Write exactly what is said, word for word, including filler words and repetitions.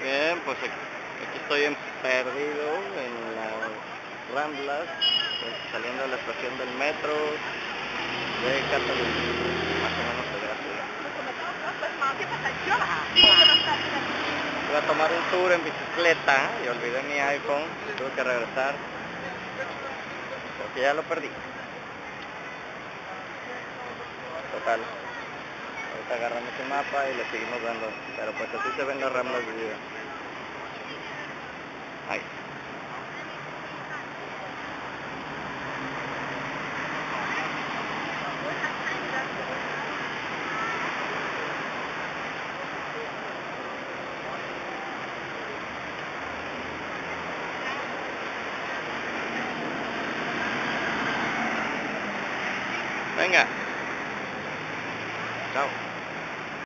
Bien, pues aquí aquí estoy en perdido en las Ramblas, pues, saliendo de la estación del metro de Cataluña, más o menos sería así. Iba a tomar un tour en bicicleta y olvidé mi iPhone, tuve que regresar, porque ya lo perdí. Total, ahorita agarramos un mapa y le seguimos dando, pero pues así se ven las Ramblas de vida. Ahí. Venga.